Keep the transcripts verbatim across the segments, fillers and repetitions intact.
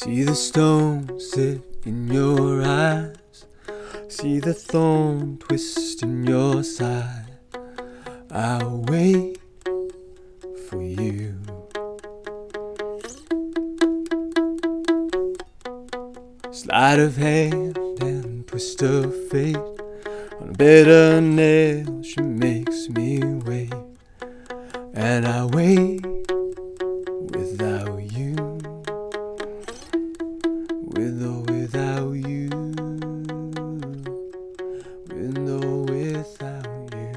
See the stone sit in your eyes, see the thorn twist in your side. I'll wait for you. Sleight of hand and twist of fate, on a bitter nail she makes me wait. And I wait without you, with or without you, with or without you.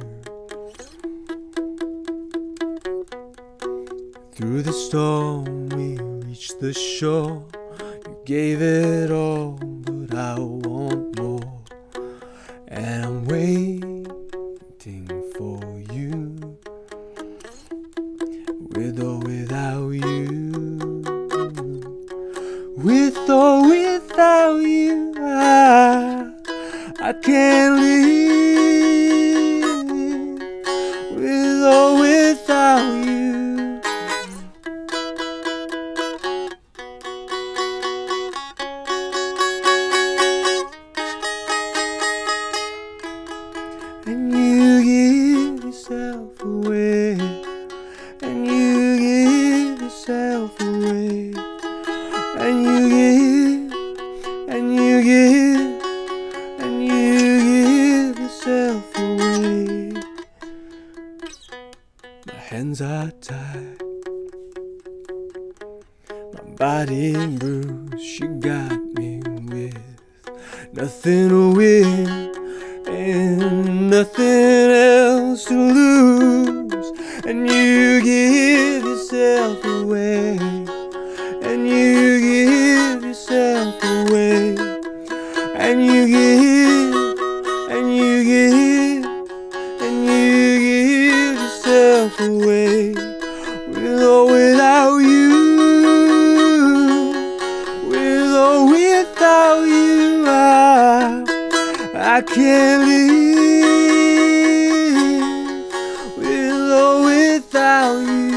Through the storm we reached the shore. You gave it all, but I want more. And I'm waiting for you, with or without you, with or without you. I, I can't live with or without you. And you give yourself away, and you give yourself away, and you give, and you give, and you give yourself away. My hands are tied, my body bruised. She got me with nothing to win and nothing else to lose. And you give yourself away, and you give yourself away, and you give, and you give, and you give yourself away, with or without you, with or without you. I, I can't live with or without you.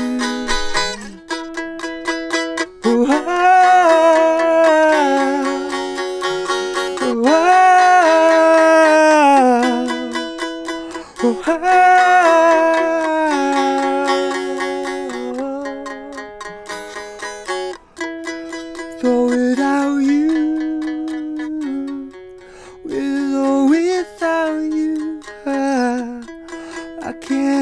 Oh, I, oh, I, oh, I, though without you, with or without you, I, I can't.